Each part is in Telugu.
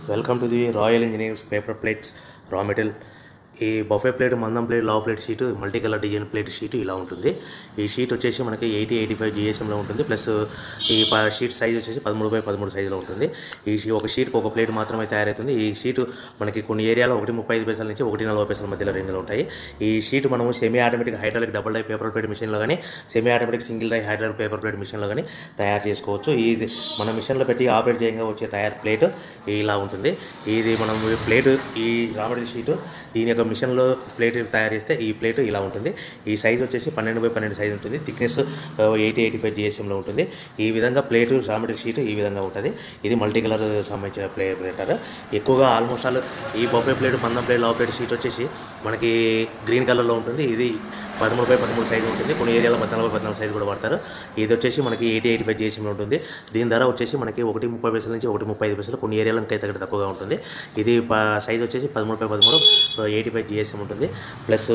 Welcome to the royal engineers paper plates raw material. ఈ బఫే ప్లేట్, మందం ప్లేట్, లావ్ plate sheet, multi colour design plate sheet ఇలా ఉంటుంది. ఈ షీట్ వచ్చేసి మనకి 80-85 GSMలో ఉంటుంది. ప్లస్ ఈ షీట్ సైజ్ వచ్చేసి 13x13 సైజులో ఉంటుంది. ఒక షీట్కి ఒక ప్లేట్ మాత్రమే తయారవుతుంది. ఈ షీటు మనకి కొన్ని ఏరియాలో 1.35 పైసల నుంచి 1.40 పైసల మధ్యలో రేంజ్లో ఉంటాయి. ఈ షీట్ మనము semi automatic hydraulic double die paper plate మిషన్లో కానీ, semi automatic single die hydraulic paper plate మిషన్లో కానీ తయారు చేసుకోవచ్చు. ఇది మన మిషన్లో పెట్టి ఆపరేట్ చేయంగా వచ్చే తయారు ప్లేట్ ఇలా ఉంటుంది. ఇది మనం ప్లేట్, ఈ రామడి షీటు దీని యొక్క మిషన్లో ప్లేట్ తయారు చేస్తే ఈ ప్లేట్ ఇలా ఉంటుంది. ఈ సైజ్ వచ్చేసి 12x12 సైజ్ ఉంటుంది. థిక్నెస్ 80-85 GSMలో ఉంటుంది. ఈ విధంగా ప్లేట్ రామడి షీట్ ఈ విధంగా ఉంటుంది. ఇది మల్టీ కలర్ సంబంధించిన ప్లేటర్. ఎక్కువగా ఆల్మోస్ట్ ఆల్ ఈ బఫే ప్లేట్, మందం ప్లేట్, లావ్ ప్లేట్ షీట్ వచ్చేసి మనకి గ్రీన్ కలర్లో ఉంటుంది. ఇది 13x13 సైజు ఉంటుంది. కొన్ని ఏరియాలో 14x14 సైజు కూడా వాడతారు. ఇది వచ్చేసి మనకి 80-85 GSMలో ఉంటుంది. దీని ధర వచ్చేసి మనకి 1.30 పైసల నుంచి 1.35 పైసలు, కొన్ని ఏరియాలో ఇంకా తగ్గ తక్కువగా ఉంటుంది. ఇది సైజ్ వచ్చేసి 13x13 85 GSM ఉంటుంది. ప్లస్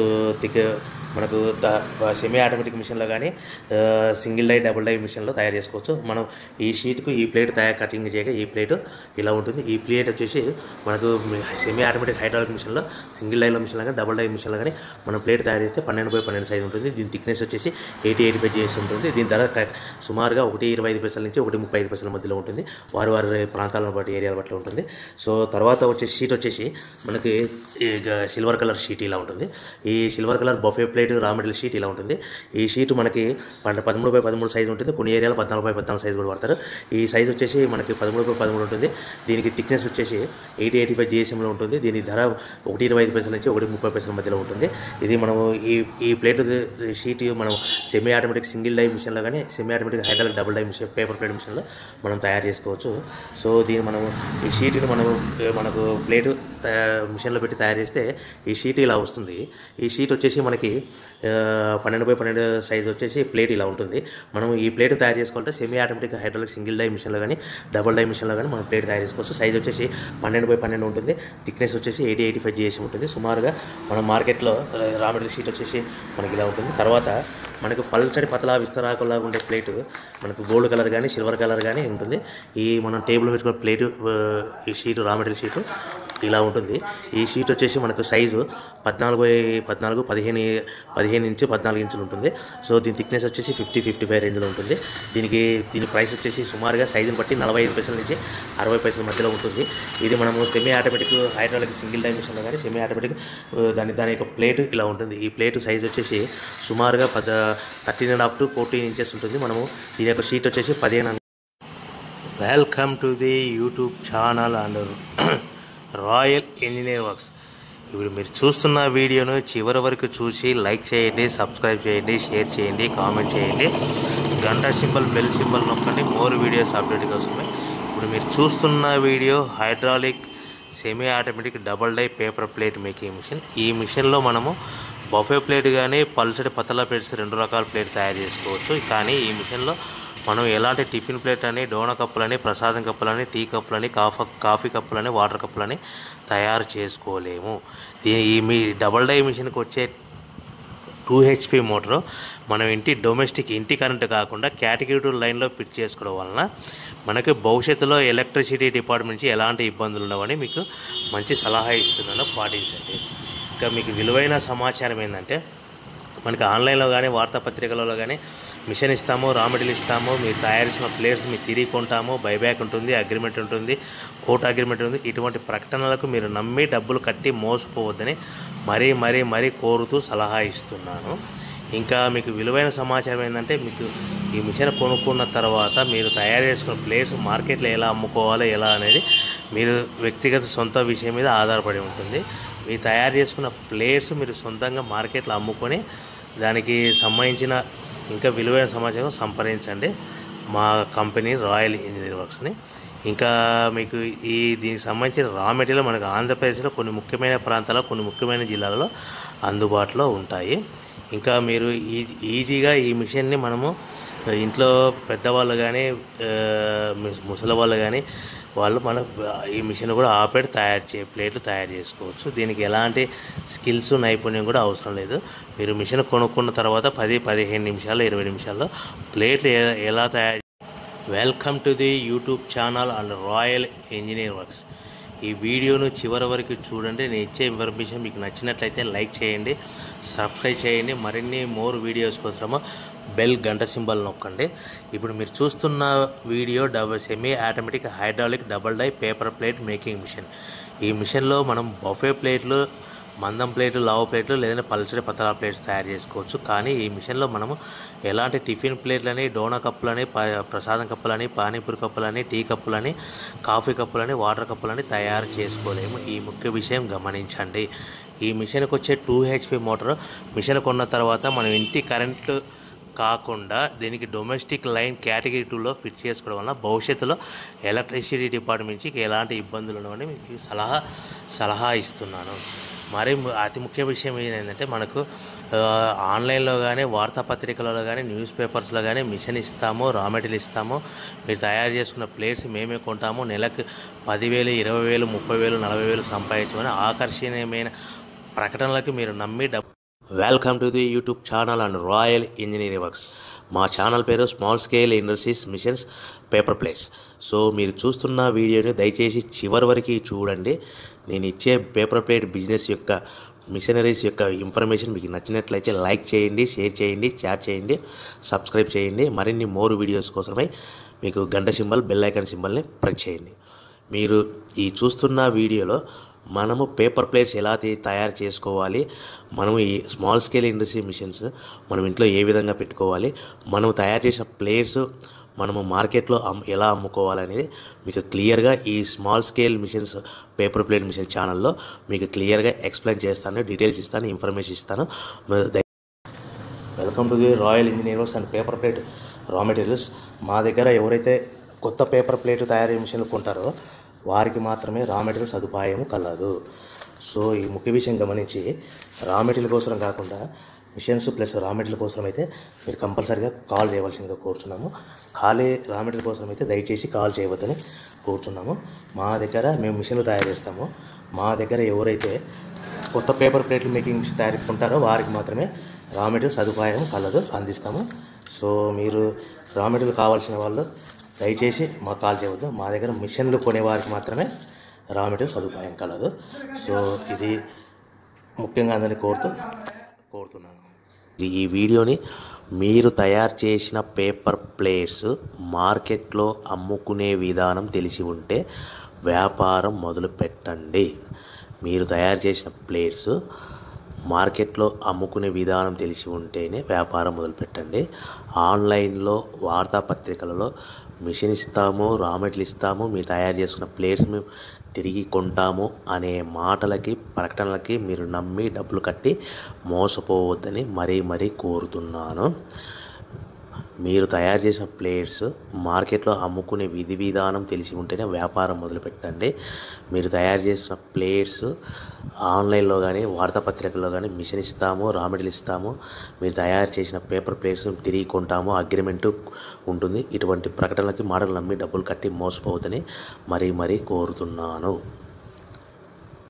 మనకు సెమీ ఆటోమేటిక్ మిషన్లో కానీ, సింగిల్ డై, డబుల్ డై మిషన్లో తయారు చేసుకోవచ్చు. మనం ఈ షీట్కు ఈ ప్లేట్ కటింగ్ చేయగా ఈ ప్లేట్ ఇలా ఉంటుంది. ఈ ప్లేట్ వచ్చేసి మనకు సెమీ ఆటోమేటిక్ హైడ్రాలిక్ మిషన్లో, సింగిల్ డైలో మిషన్లో కానీ, డబుల్ డై మిషన్లో కానీ మనం ప్లేట్ తయారు చేస్తే 12x12 సైజ్ ఉంటుంది. దీని థిక్నెస్ వచ్చేసి 80-85 GSM ఉంటుంది. దీని ధర సుమారుగా 1.25 పైసల నుంచి 1.35 పైసల మధ్యలో ఉంటుంది. వారి ప్రాంతాలను బట్టి, ఏరియాల బట్టి ఉంటుంది. సో తర్వాత వచ్చే షీట్ వచ్చేసి మనకి సిల్వర్ కలర్ షీట్ ఇలా ఉంటుంది. ఈ silver colour buffet plate raw material sheet ఇలా ఉంటుంది. ఈ షీట్ మనకి 13x13 సైజు ఉంటుంది. కొన్ని ఏరియాలో 14x14 సైజు కూడా వాడతారు. ఈ సైజ్ వచ్చేసి మనకి 13x13 ఉంటుంది. దీనికి థిక్నెస్ వచ్చేసి 80-85 GSMలో ఉంటుంది. దీని ధర 1.25 పైసల నుంచి 1.30 పైసల మధ్యలో ఉంటుంది. ఇది మనము ఈ ప్లేట్ షీట్ మనం సెమీ ఆటోమేటిక్ సింగిల్ డై మిషన్లో కానీ, semi automatic hydraulic double die machine paper plate మిషన్లో మనం తయారు చేసుకోవచ్చు. సో దీన్ని మనం ఈ షీట్ని మనకు ప్లేట్ మిషన్లో పెట్టి తయారు చేస్తే ఈ షీట్ ఇలా వస్తుంది. ఈ షీట్ వచ్చేసి మనకి 12x12 సైజ్ వచ్చేసి ప్లేట్ ఇలా ఉంటుంది. మనం ఈ ప్లేట్ తయారు చేసుకోవాలంటే semi automatic hydraulic single die మిషన్లో కానీ, డబుల్ డై మిషన్లో కానీ మనం ప్లేట్ తయారు చేసుకోవచ్చు. సైజ్ వచ్చేసి 12x12 ఉంటుంది. థిక్నెస్ వచ్చేసి 80-85 GSM ఉంటుంది. సుమారుగా మన మార్కెట్లో రా మెటీరియల్ షీట్ వచ్చేసి మనకి ఇలా ఉంటుంది. తర్వాత మనకు పల్చడి పతలా విస్తరాకులాగా ఉండే ప్లేటు మనకు గోల్డ్ కలర్ కానీ, సిల్వర్ కలర్ కానీ ఉంటుంది. ఈ మనం టేబుల్ పెట్టుకున్న ప్లేటు, ఈ షీటు రా మెటీరియల్ షీటు ఇలా ఉంటుంది. ఈ షీట్ వచ్చేసి మనకు సైజు 14x14 15 నుంచి 14 ఇంచులు ఉంటుంది. సో దీని థిక్నెస్ వచ్చేసి 50-55 రేంజ్లో ఉంటుంది. దీని ప్రైస్ వచ్చేసి సుమారుగా సైజుని బట్టి 45 పైసల నుంచి 60 పైసల మధ్యలో ఉంటుంది. ఇది మనము semi automatic hydraulic single die మిషన్లో కానీ, సెమీ ఆటోమేటిక్ దాని యొక్క ప్లేట్ ఇలా ఉంటుంది. ఈ ప్లేట్ సైజ్ వచ్చేసి సుమారుగా 13.5 to 14 ఇంచెస్ ఉంటుంది. మనము దీని యొక్క షీట్ వచ్చేసి 15. Welcome to the YouTube channel and royal engineer works. ఇప్పుడు మీరు చూస్తున్న వీడియోను చివరి వరకు చూసి లైక్ చేయండి, సబ్స్క్రైబ్ చేయండి, షేర్ చేయండి, కామెంట్ చేయండి. గంట సింబల్, బెల్ సింబల్ నొక్కండి మోర్ వీడియోస్ అప్డేట్ కోసమే. ఇప్పుడు మీరు చూస్తున్న video hydraulic semi automatic double die paper plate making machine. ఈ మిషన్లో మనము బఫే ప్లేట్ కానీ, పల్చడి పతలా ప్లేట్స్ 2 రకాల ప్లేట్ తయారు చేసుకోవచ్చు. కానీ ఈ మిషన్లో మనం ఎలాంటి టిఫిన్ ప్లేట్ అని, డోనా కప్పులని, ప్రసాదం కప్పులని, టీ కప్పులని, కాఫీ కప్పులని, వాటర్ కప్పులని తయారు చేసుకోలేము. మీ డబుల్ డై మిషన్కి వచ్చే 2 HP మోటారు మనం డొమెస్టిక్ ఇంటి కరెంటు కాకుండా కేటగిరీ లైన్లో ఫిట్ చేసుకోవడం వలన మనకి భవిష్యత్తులో ఎలక్ట్రిసిటీ డిపార్ట్మెంట్ నుంచి ఎలాంటి ఇబ్బందులు ఉండవని మీకు మంచి సలహా ఇస్తున్నాను, పాటించండి. ఇంకా మీకు విలువైన సమాచారం ఏంటంటే, మనకి ఆన్లైన్లో కానీ, వార్తాపత్రికలలో కానీ మిషన్ ఇస్తాము, రా మెటీరియల్ ఇస్తాము, మీరు తయారు చేసిన ప్లేట్స్ మీరు తిరిగి కొంటాము, బైబ్యాక్ ఉంటుంది, అగ్రిమెంట్ ఉంటుంది, కోర్టు అగ్రిమెంట్ ఉంది. ఇటువంటి ప్రకటనలకు మీరు నమ్మి డబ్బులు కట్టి మోసపోవద్దని మరీ కోరుతూ సలహా ఇస్తున్నాను. ఇంకా మీకు విలువైన సమాచారం ఏంటంటే, మీకు ఈ మిషన్ కొనుక్కున్న తర్వాత మీరు తయారు చేసుకున్న ప్లేట్స్ మార్కెట్లో ఎలా అమ్ముకోవాలో ఎలా అనేది మీరు వ్యక్తిగత సొంత విషయం మీద ఆధారపడి ఉంటుంది. మీరు తయారు చేసుకున్న ప్లేట్స్ మీరు సొంతంగా మార్కెట్లో అమ్ముకొని దానికి సంబంధించిన ఇంకా విలువైన సమాచారం సంప్రదించండి మా కంపెనీ రాయల్ ఇంజనీర్ వర్క్స్ని. ఇంకా మీకు దీనికి సంబంధించిన రా మెటీరియల్ మనకు ఆంధ్రప్రదేశ్లో కొన్ని ముఖ్యమైన ప్రాంతాల్లో, కొన్ని ముఖ్యమైన జిల్లాలలో అందుబాటులో ఉంటాయి. ఇంకా మీరు ఈజీగా ఈ మిషన్ని మనము ఇంట్లో పెద్దవాళ్ళు కానీ, ముసలి వాళ్ళు కానీ మన ఈ మిషన్ కూడా ఆపరేట్ ప్లేట్లు తయారు చేసుకోవచ్చు. దీనికి ఎలాంటి స్కిల్స్, నైపుణ్యం కూడా అవసరం లేదు. మీరు మిషన్ కొనుక్కున్న తర్వాత 10-15 నిమిషాలు, 20 నిమిషాల్లో ప్లేట్లు ఎలా తయారు. Welcome to the YouTube channel and royal engineer works. ఈ వీడియోను చివరి వరకు చూడండి. నేను ఇచ్చే ఇన్ఫర్మేషన్ మీకు నచ్చినట్లయితే లైక్ చేయండి, సబ్స్క్రైబ్ చేయండి. మరిన్ని మోర్ వీడియోస్ కోసము బెల్ గంట సింబల్ నొక్కండి. ఇప్పుడు మీరు చూస్తున్న video semi automatic hydraulic double die paper plate making machine. ఈ మిషన్లో మనం బఫే ప్లేట్లు, మందం ప్లేట్లు, లావు ప్లేట్లు, లేదంటే పల్చడి పతలా ప్లేట్స్ తయారు చేసుకోవచ్చు. కానీ ఈ మిషన్లో మనము ఎలాంటి టిఫిన్ ప్లేట్లని, డోనా కప్పులని, ప్రసాదం కప్పులని, పానీపూరి కప్పులని, టీ కప్పులని, కాఫీ కప్పులని, వాటర్ కప్పులని తయారు చేసుకోలేము. ఈ ముఖ్య విషయం గమనించండి. ఈ మిషన్కి వచ్చే 2 HP మోటార్ మిషన్ కొన్న తర్వాత మనం ఇంటి కరెంటు కాకుండా దీనికి డొమెస్టిక్ లైన్ కేటగిరీ 2లో ఫిట్ చేసుకోవడం వల్ల భవిష్యత్తులో ఎలక్ట్రిసిటీ డిపార్ట్మెంట్ నుంచి ఎలాంటి ఇబ్బందులు ఉండవని మీకు సలహా ఇస్తున్నాను. మరి అతి ముఖ్య విషయం ఏంటంటే మనకు ఆన్లైన్లో కానీ, వార్తాపత్రికలలో కానీ, న్యూస్ పేపర్స్లో కానీ మిషన్ ఇస్తాము, రా మెటీరియల్ ఇస్తాము. మీరు తయారు చేసుకున్న ప్లేట్స్ మేమే కొంటాము. నెలకు 10,000, 20,000, 30,000, 40,000 సంపాదించమని ఆకర్షణీయమైన ప్రకటనలకు మీరు నమ్మి welcome to the YouTube channel and royal engineering works. మా ఛానల్ పేరు small scale industries machines paper plates. So మీరు చూస్తున్న వీడియోని దయచేసి చివరి వరకు చూడండి. నేను ఇచ్చే పేపర్ ప్లేట్ బిజినెస్ యొక్క మిషనరీస్ యొక్క ఇన్ఫర్మేషన్ మీకు నచ్చినట్లయితే లైక్ చేయండి, షేర్ చేయండి, చాట్ చేయండి, సబ్స్క్రైబ్ చేయండి. మరిన్ని మోర్ వీడియోస్ కోసమై మీకు గంట సింబల్, బెల్ ఐకాన్ సింబల్ని ప్రెస్ చేయండి. మీరు ఈ చూస్తున్న వీడియోలో మనము పేపర్ ప్లేట్స్ ఎలా తయారు చేసుకోవాలి, మనము ఈ స్మాల్ స్కేల్ ఇండస్ట్రీ మిషన్స్ మనం ఇంట్లో ఏ విధంగా పెట్టుకోవాలి, మనం తయారు చేసిన ప్లేట్స్ మనము మార్కెట్లో ఎలా అమ్ముకోవాలనేది మీకు క్లియర్గా ఈ small scale machines paper plate machine ఛానల్లో మీకు క్లియర్గా ఎక్స్ప్లెయిన్ చేస్తాను, డీటెయిల్స్ ఇస్తాను, ఇన్ఫర్మేషన్ ఇస్తాను. Welcome to the royal engineers and paper plate raw materials. మా దగ్గర ఎవరైతే కొత్త పేపర్ ప్లేట్ తయారీ మిషన్లు కొంటారో వారికి మాత్రమే రా మెటీరియల్ సదుపాయం కలదు. సో ఈ ముఖ్య విషయం గమనించి రా మెటీరియల్ కోసం కాకుండా మిషన్స్ ప్లస్ రా మెటీరియల్ కోసం అయితే మీరు కంపల్సరీగా కాల్ చేయవలసిందిగా కోరుతున్నాము. ఖాళీ రా మెటీరియల్ కోసం అయితే దయచేసి కాల్ చేయవద్దని కోరుతున్నాము. మా దగ్గర మేము మిషన్లు తయారు చేస్తాము. మా దగ్గర ఎవరైతే కొత్త పేపర్ ప్లేట్లు మేకింగ్ మిషన్ తయారుకుంటారో వారికి మాత్రమే రా మెటీరియల్ సదుపాయం కలదు, అందిస్తాము. సో మీరు రా మెటీరియల్ కావాల్సిన వాళ్ళు దయచేసి మాకు కాల్ చేయవద్దు. మా దగ్గర మిషన్లు కొనే వారికి మాత్రమే రా మెటీరియల్ సదుపాయం కలదు. సో ఇది ముఖ్యంగా అందరినీ కోరుతున్నాను. ఈ వీడియోని మీరు తయారు చేసిన పేపర్ ప్లేట్స్ మార్కెట్లో అమ్ముకునే విధానం తెలిసి ఉంటే వ్యాపారం మొదలు పెట్టండి. మీరు తయారు చేసిన ప్లేట్స్ మార్కెట్లో అమ్ముకునే విధానం తెలిసి ఉంటేనే వ్యాపారం మొదలుపెట్టండి. ఆన్లైన్లో వార్తాపత్రికలలో మిషన్ ఇస్తాము, రా మెటీరియల్ ఇస్తాము, మీరు తయారు చేసుకున్న ప్లేట్స్ మేము తిరిగి కొంటాము అనే మాటలకి, ప్రకటనలకి మీరు నమ్మి డబ్బులు కట్టి మోసపోవద్దని మరీ కోరుతున్నాను. మీరు తయారు చేసిన ప్లేట్స్ మార్కెట్లో అమ్ముకునే విధి విధానం తెలిసి ఉంటేనే వ్యాపారం మొదలుపెట్టండి. మీరు తయారు చేసిన ప్లేట్స్ ఆన్లైన్లో కానీ, వార్తాపత్రికల్లో కానీ మిషన్ ఇస్తాము, రా మెటీరియల్ ఇస్తాము, మీరు తయారు చేసిన పేపర్ ప్లేట్స్ తిరిగి కొంటాము, అగ్రిమెంట్ ఉంటుంది. ఇటువంటి ప్రకటనలకి మాటలు నమ్మి డబ్బులు కట్టి మోసపోవద్దని మరీ కోరుతున్నాను.